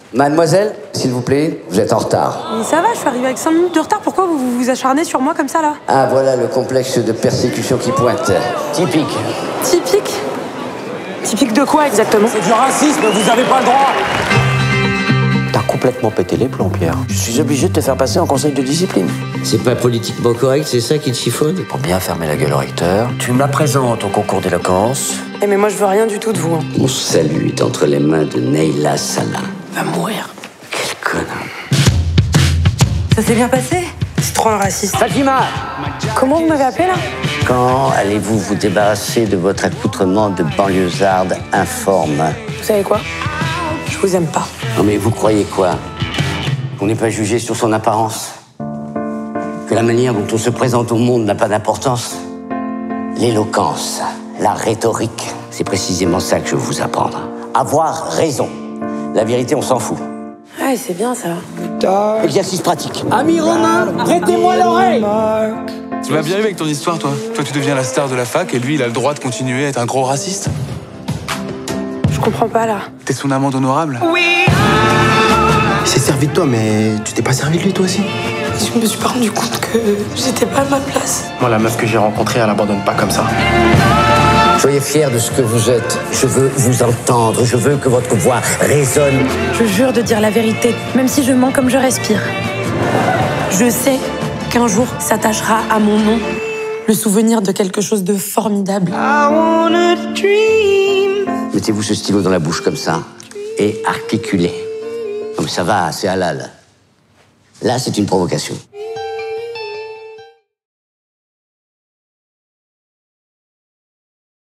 Mademoiselle, s'il vous plaît, vous êtes en retard. Mais ça va, je suis arrivée avec 5 minutes de retard. Pourquoi vous vous acharnez sur moi comme ça, là? Ah, voilà le complexe de persécution qui pointe. Typique. Typique? Typique de quoi, exactement? C'est du racisme, vous avez pas le droit. T'as complètement pété les plombs, Pierre. Je suis obligé de te faire passer en conseil de discipline. C'est pas politiquement correct, c'est ça qui te chiffonne? Pour bien fermer la gueule au recteur, tu me la présentes au concours d'éloquence. Eh mais moi, je veux rien du tout de vous. Hein. Mon salut est entre les mains de Neyla Salah. Va mourir. Quel connard. Ça s'est bien passé? C'est trop un raciste. Fatima! Comment vous m'avez appelé, là? Quand allez-vous vous débarrasser de votre accoutrement de banlieusarde informe? Vous savez quoi? Je vous aime pas. Non mais vous croyez quoi? Qu'on n'est pas jugé sur son apparence? Que la manière dont on se présente au monde n'a pas d'importance? L'éloquence, la rhétorique, c'est précisément ça que je veux vous apprendre. Avoir raison. La vérité, on s'en fout. Ouais, c'est bien, ça. Exercice pratique. Ami Romain, prêtez-moi l'oreille. Tu vas bien avec ton histoire, toi. Toi, tu deviens la star de la fac et lui, il a le droit de continuer à être un gros raciste. Je comprends pas, là. T'es son amende honorable. Il s'est servi de toi, mais tu t'es pas servi de lui, toi aussi? Je me suis pas rendu compte que j'étais pas à ma place. Moi, la meuf que j'ai rencontrée, elle abandonne pas comme ça. Soyez fiers de ce que vous êtes. Je veux vous entendre. Je veux que votre voix résonne. Je jure de dire la vérité, même si je mens comme je respire. Je sais qu'un jour s'attachera à mon nom le souvenir de quelque chose de formidable. Mettez-vous ce stylo dans la bouche comme ça et articulez. Comme ça va, c'est halal. Là, c'est une provocation.